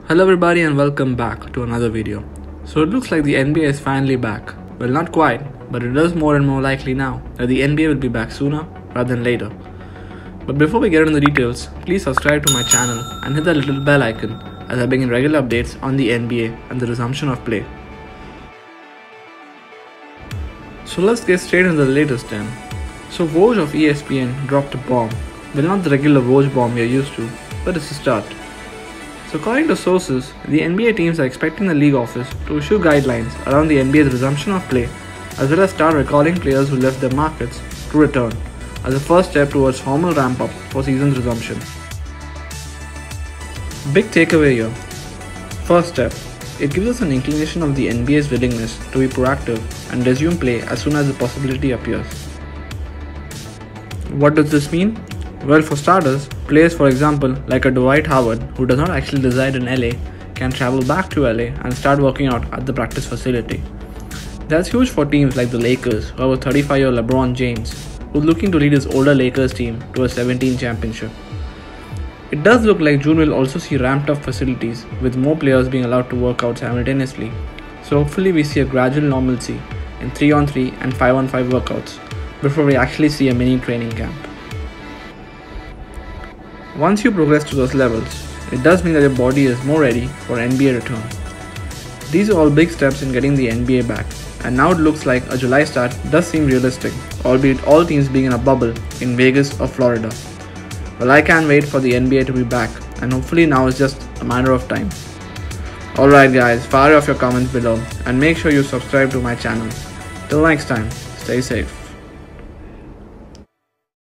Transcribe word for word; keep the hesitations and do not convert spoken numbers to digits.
Hello everybody and welcome back to another video. So it looks like the N B A is finally back. Well, not quite, but it is more and more likely now that the N B A will be back sooner rather than later. But before we get into the details, please subscribe to my channel and hit that little bell icon as I bring in regular updates on the N B A and the resumption of play. So let's get straight into the latest then. So Woj of E S P N dropped a bomb. Well, not the regular Woj bomb we are used to, but it's a start. So according to sources, the N B A teams are expecting the league office to issue guidelines around the N B A's resumption of play, as well as start recalling players who left their markets to return, as a first step towards formal ramp-up for season's resumption. Big takeaway here. First step, it gives us an inclination of the N B A's willingness to be proactive and resume play as soon as the possibility appears. What does this mean? Well, for starters, players for example like a Dwight Howard, who does not actually reside in L A, can travel back to L A and start working out at the practice facility. That's huge for teams like the Lakers, who have a thirty-five-year LeBron James, who's looking to lead his older Lakers team to a seventeen championship. It does look like June will also see ramped up facilities, with more players being allowed to work out simultaneously, so hopefully we see a gradual normalcy in three on three and five on five workouts before we actually see a mini training camp. Once you progress to those levels, it does mean that your body is more ready for N B A return. These are all big steps in getting the N B A back, and now it looks like a July start does seem realistic, albeit all teams being in a bubble in Vegas or Florida. Well, I can't wait for the N B A to be back, and hopefully now is just a matter of time. Alright guys, fire off your comments below and make sure you subscribe to my channel. Till next time, stay safe.